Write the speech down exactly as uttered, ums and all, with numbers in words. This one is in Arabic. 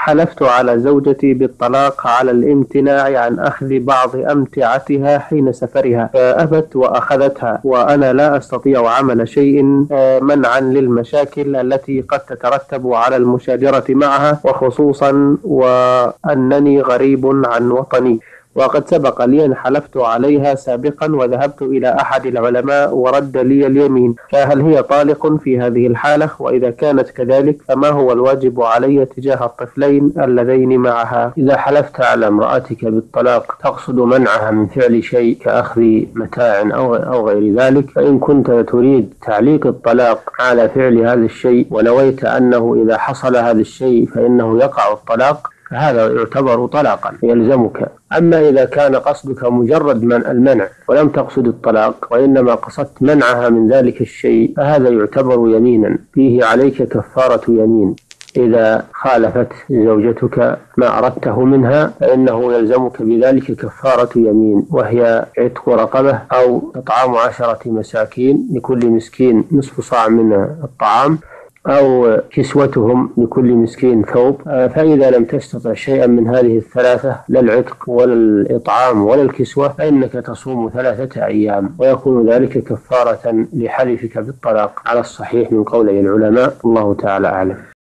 حلفت على زوجتي بالطلاق على الامتناع عن أخذ بعض أمتعتها حين سفرها، فأبت وأخذتها، وأنا لا أستطيع عمل شيء آه، منعا للمشاكل التي قد تترتب على المشاجرة معها، وخصوصا وأنني غريب عن وطني، وقد سبق لي أن حلفت عليها سابقا وذهبت إلى أحد العلماء ورد لي اليمين، فهل هي طالق في هذه الحالة؟ وإذا كانت كذلك فما هو الواجب علي تجاه الطفلين اللذين معها؟ إذا حلفت على امرأتك بالطلاق تقصد منعها من فعل شيء كأخذ متاع أو أو غير ذلك، فإن كنت تريد تعليق الطلاق على فعل هذا الشيء ونويت أنه إذا حصل هذا الشيء فإنه يقع الطلاق، فهذا يعتبر طلاقا يلزمك. أما إذا كان قصدك مجرد من المنع ولم تقصد الطلاق وإنما قصدت منعها من ذلك الشيء، فهذا يعتبر يمينا فيه عليك كفارة يمين. إذا خالفت زوجتك ما أردته منها فإنه يلزمك بذلك كفارة يمين، وهي عتق رقبة أو إطعام عشرة مساكين لكل مسكين نصف صاع من الطعام، أو كسوتهم لكل مسكين ثوب. فإذا لم تستطع شيئا من هذه الثلاثة، لا العتق ولا الإطعام ولا الكسوة، فإنك تصوم ثلاثة أيام، ويكون ذلك كفارة لحلفك بالطلاق على الصحيح من قولي العلماء. الله تعالى أعلم.